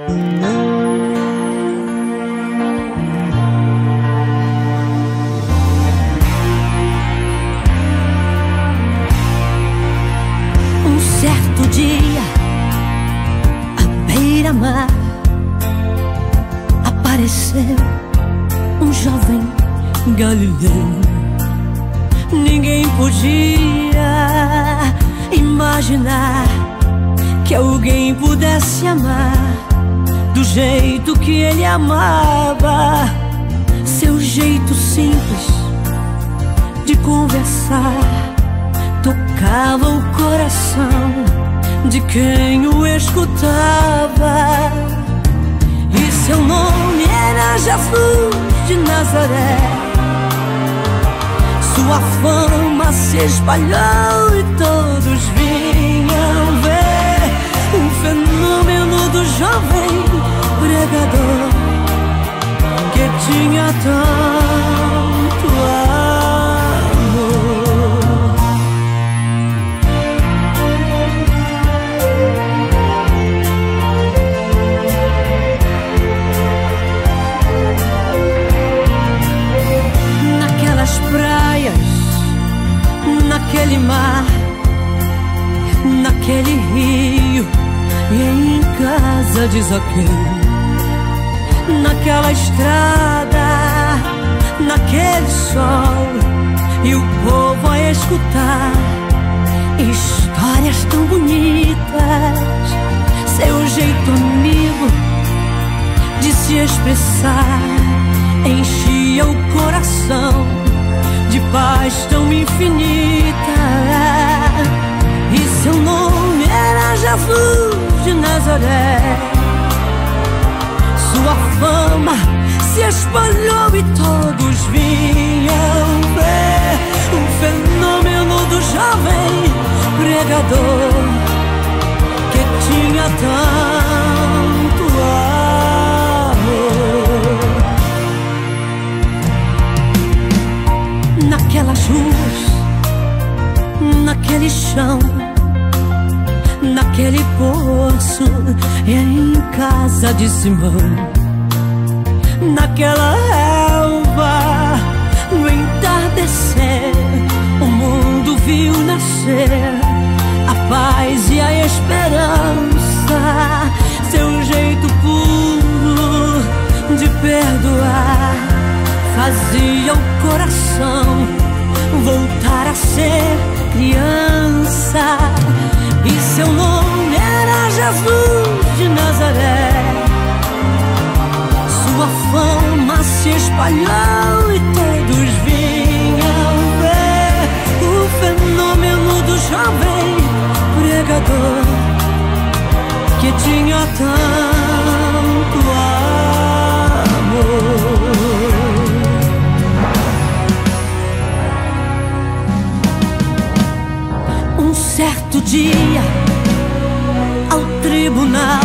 Um certo dia, à beira-mar, apareceu um jovem galileu. Ninguém podia imaginar que alguém pudesse amar do jeito que ele amava. Seu jeito simples de conversar tocava o coração de quem o escutava. E seu nome era Jesus de Nazaré. Sua fama se espalhou e todos vinham ver o fenômeno do jovem pregador que tinha tanto amor. Naquelas praias, naquele mar, naquele rio e em casa de Zaqueu, naquela estrada, naquele sol, e o povo a escutar histórias tão bonitas. Seu jeito amigo de se expressar enchia o coração de paz tão infinita. E seu nome era Jesus de Nazaré. Sua fama se espalhou e todos vinham ver o fenômeno do jovem pregador que tinha tanto amor. Naquelas ruas, naquele chão, naquele poço e em casa de Simão, naquela relva, no entardecer, o mundo viu nascer a paz e a esperança. Seu jeito puro de perdoar fazia o coração voltar a ser criança. E seu nome era Jesus de Nazaré. Sua fama se espalhou e todos vinham ver o fenômeno do jovem pregador que tinha tanto amor. Um certo dia, ao tribunal,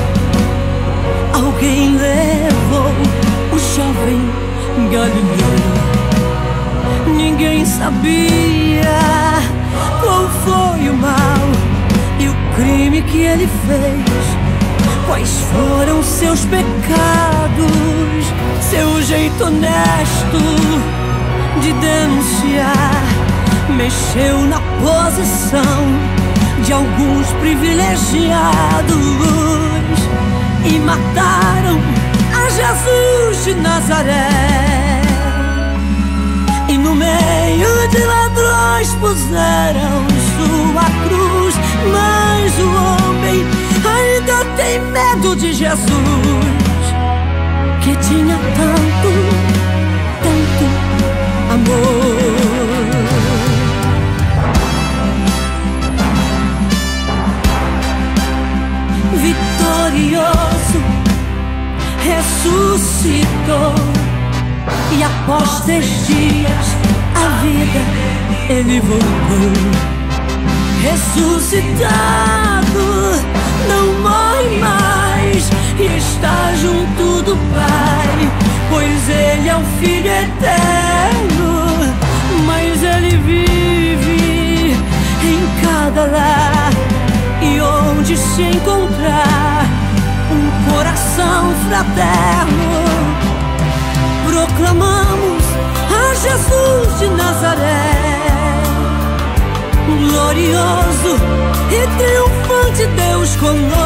alguém levou o jovem galileu. Ninguém sabia qual foi o mal e o crime que ele fez, quais foram seus pecados. Seu jeito honesto de denunciar mexeu na posição de alguns privilegiados e mataram a Jesus de Nazaré. E no meio de ladrões puseram sua cruz, mas o homem ainda tem medo de Jesus, que tinha tanto, tanto amor. Vitorioso, ressuscitou, e após 3 dias a vida ele voltou. Ressuscitado, não morre mais e está junto do Pai, pois ele é o Filho eterno. Mas ele vive em cada lar, e onde se encontrar um coração triunfante, Deus conosco.